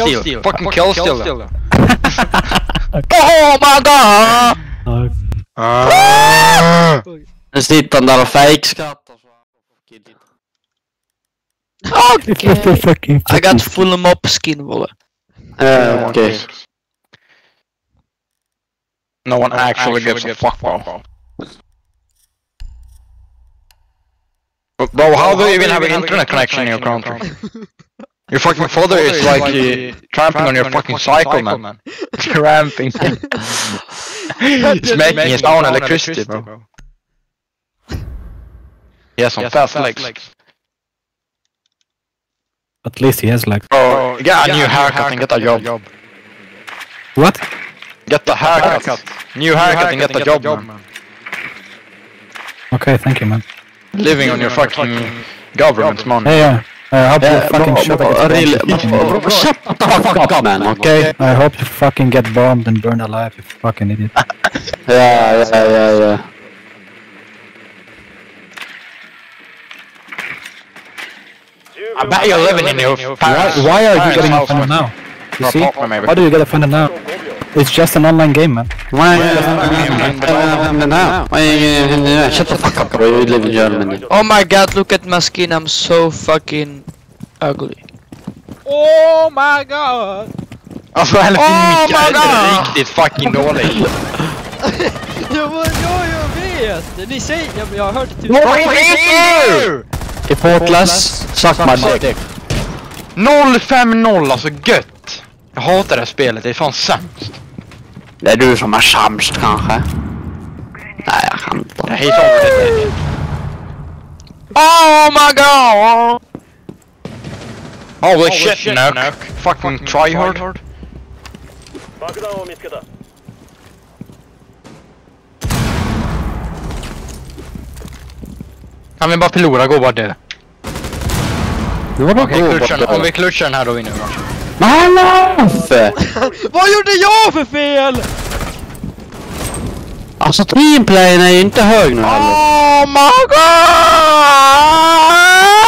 steal. Fucking kill steal. Oh my god! Nu sitter han där och fake-skrattar så. Okay. I got full mop skin, Wolle. Okay. No one actually gives a fuck, bro. Bro, how do you even have an internet connection in your country? Your fucking father is like tramping on your fucking cycle, man. Tramping. He's making his own electricity, bro. He has some fast legs. At least he has like. Bro, get a new haircut and get a job. What? Get a haircut. New haircut and get a job, man. Okay, thank you, man. Living on your fucking government money. Hey, I hope you fucking shut the fuck up, man, okay? I hope you fucking get bombed and burned alive, you fucking idiot. Yeah. I bet you're living in your parents' Why are you getting offended now? You see? Why do you get offended now? It's just an online game, man. Why now? Shut the fuck up, bro. You live in Germany. Oh my god, look at my skin. I'm so fucking ugly. Oh my god! Alltså hennes mick är riktigt fucking dålig. Jag vet! Ni säger, jag har hört det typ. What is you? Effortless, suck my dick. 0-5-0, alltså gött. Jag hatar det här spelet, det är fan sämst. Det är du som är sämst kanske. Nej, jag skämtar. Jag hatar det. Oh my god! Holy shit, Nuke. Fucking tryhard. Kan vi bara förlora, gå bara dö. Om vi klutchar den här då vinner vi. Vad gjorde jag för fel? Alltså teamplayen är ju inte hög nu heller. Oh my god!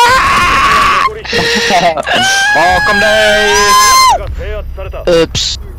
Bakom dig! Oops.